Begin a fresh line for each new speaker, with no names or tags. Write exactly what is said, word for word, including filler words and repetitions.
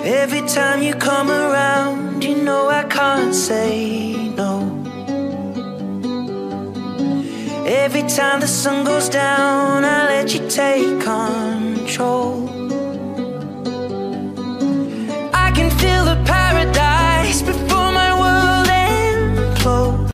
Every time you come around, you know I can't say no. Every time the sun goes down, I let you take control.